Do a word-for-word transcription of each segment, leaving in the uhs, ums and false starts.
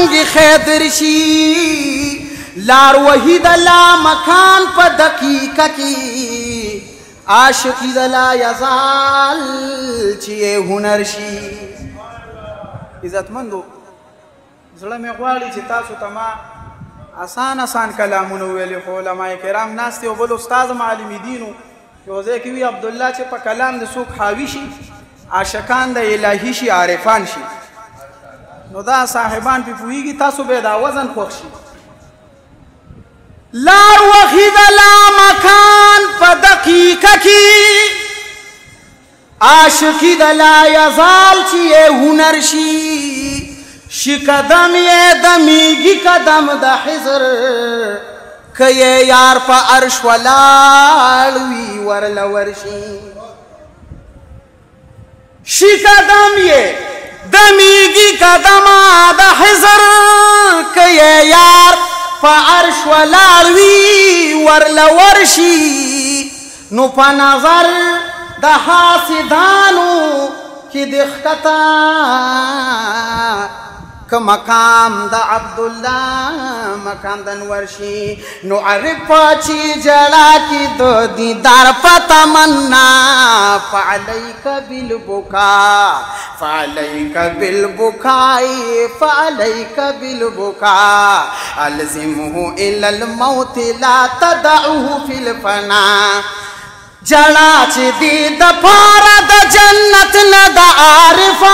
رنگ خیدر شی لار وحید لا مکان پا دقیقہ کی عاشقی دلا یزال چیئے ہنر شی عزت مندو زړه مې غواړي چې تاسو ته ما آسان آسان کلامونه وویلې خو علما کرام ناست دي او بل استاد معلم دینو یو ځای کې وي عبدالله چې په کلام د څوک حاوي شي عاشقان د الهي شي عارفان شي نو دا صاحبان پې پوهېږي تاسو به دا وزن خوښ شي لار وخید لا مکان په دقیقه کې عاشقی د لا یزال چې یې هنر شي شی قدم یې دمیږي قدم د حضر که یې یار په عرش ولاړ وي ورله ورشي شی قدم یې دمیږي قدم د حضر که یې یار په عرش ولاړ وي ورله ورشي نو په نظر د حاسدانو کې د ښکته که مقام دا عبدالله مقام دا نورشی نو عرفا چی جڑا کی دو دیدار پا تمنا فعلیک بالبکا فعلیک بالبکائی فعلیک بالبکا الزمه الى الموت لا تدعوه فی الفنا جڑا چی دی دا پارا دا جنت ندا عارفا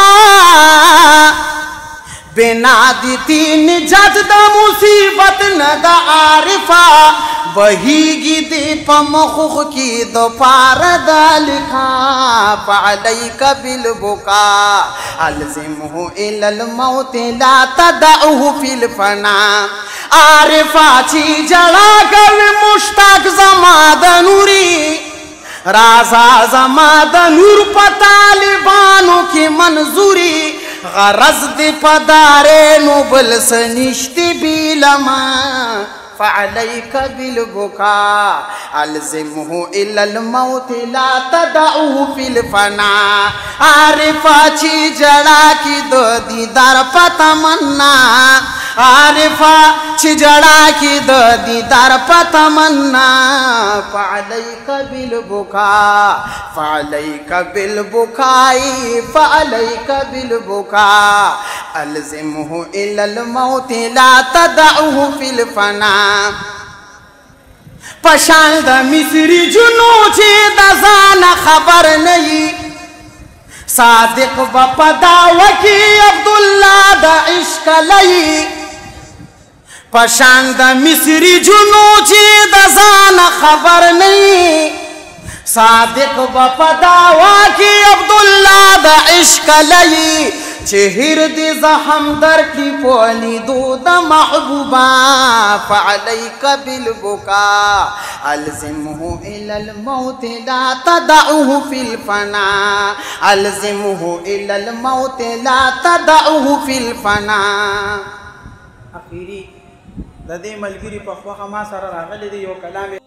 بنا دیتی نجات دا مصیبت ندا عارفا بہیگی دی پا مخوخ کی دو پار دا لکھا فعلیک بالبکا الزمه الى الموت لا تدعوه فی الفنا عارفا چی جڑا کوي مشتاق زما د نوری رازا زما د نور پا طالبانو کی منظوری غرض دی پدارے نو بل سنشتی بیلما فعلیک بالبکا الزمه الى الموت لا تدعوه فی الفنا عارفا چی جڑا کی دو دیدار پا تمنا عارفا چی جڑا کی دو دیدار پا تمنا فعلیک بالبکا فعلیک بالبکائی فعلیک بالبکا الزمه الى الموت لا تدعوه فی الفنا پشان دا مصری جنو چی دا زان خبر نئی صادق با دعوی عبداللہ دا عشق لئی پشان دا مصری جنو چی دا زان خبر نئی صادق با دعوی عبداللہ دا عشق لئی چہر دی زہم در کی پولی دو دا محبوبا فعلیک بالبکا الزمه الى الموت لا تدعوه فی الفنا الزمه الى الموت لا تدعوه فی الفنا اخیری دا دی ملگیری پخوخ ما سر راغلی دی یو کلام